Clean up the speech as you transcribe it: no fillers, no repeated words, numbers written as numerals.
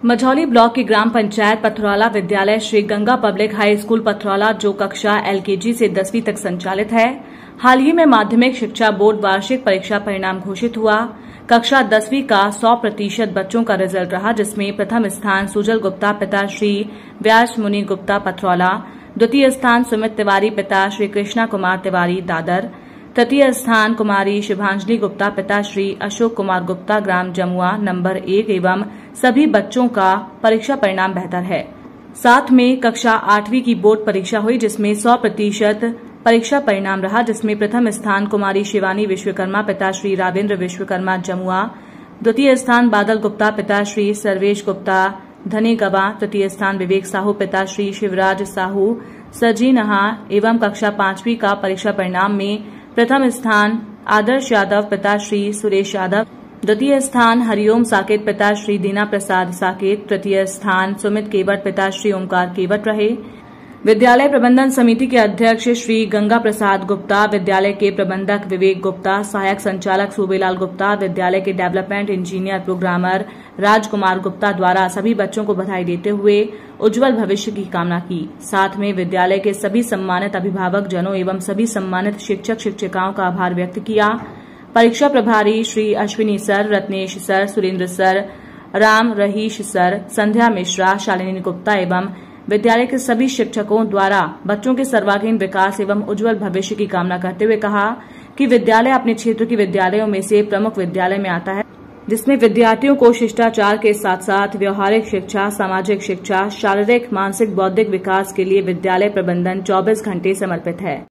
Majhauli block की ग्राम पंचायत पथरौला विद्यालय Shri Ganga public high school Pathraula जो कक्षा एलकेजी से 10वीं तक संचालित है, हाल ही में माध्यमिक शिक्षा बोर्ड वार्षिक परीक्षा परिणाम घोषित हुआ। कक्षा 10वीं का 100% बच्चों का रिजल्ट रहा, जिसमें प्रथम स्थान सुजल गुप्ता पिता श्री व्यास मुनि गुप्ता पथरौला, द्वितीय स्थान सुमित तिवारी पिता श्री कृष्णा कुमार तिवारी दादर, तृतीय स्थान कुमारी शुभांजलि गुप्ता पिता श्री अशोक कुमार गुप्ता ग्राम जमुआ नंबर 1 एवं सभी बच्चों का परीक्षा परिणाम बेहतर है। साथ में कक्षा 8वीं की बोर्ड परीक्षा हुई, जिसमें 100% परीक्षा परिणाम रहा, जिसमें प्रथम स्थान कुमारी शिवानी विश्वकर्मा पिता श्री रावेंद्र विश्वकर्मा जमुआ, द्वितीय स्थान बादल गुप्ता पिता श्री सर्वेश गुप्ता धनेगवा, तृतीय स्थान विवेक साहू पिता श्री शिवराज साहू सजीनहा एवं कक्षा 5वीं का परीक्षा परिणाम में प्रथम स्थान आदर्श यादव पिता श्री सुरेश यादव, द्वितीय स्थान हरिओम साकेत पिता श्री दीना प्रसाद साकेत, तृतीय स्थान सुमित केवट पिता श्री ओमकार केवट रहे। विद्यालय प्रबंधन समिति के अध्यक्ष श्री गंगा प्रसाद गुप्ता, विद्यालय के प्रबंधक विवेक गुप्ता, सहायक संचालक सूबेलाल गुप्ता, विद्यालय के development engineer programmer Rajkumar Gupta द्वारा सभी बच्चों को बधाई देते हुए उज्जवल भविष्य की कामना की। साथ में विद्यालय के सभी सम्मानित अभिभावक जनों एवं सभी सम्मानित शिक्षक शिक्षिकाओं का आभार व्यक्त किया। परीक्षा प्रभारी Shri Ashwini sir, Ratnesh sir, Surendra sir, Ram Rahish sir, Sandhya Mishra, Shalini Gupta एवं विद्यालय के सभी शिक्षकों द्वारा बच्चों के सर्वांगीण विकास एवं उज्जवल भविष्य की कामना करते हुए कहा कि विद्यालय अपने क्षेत्र के विद्यालयों में से प्रमुख विद्यालय में आता है, जिसमें विद्यार्थियों को शिष्टाचार के साथ साथ व्यवहारिक शिक्षा, सामाजिक शिक्षा, शारीरिक, मानसिक, बौद्धिक विकास के लिए विद्यालय प्रबंधन 24 घंटे समर्पित है।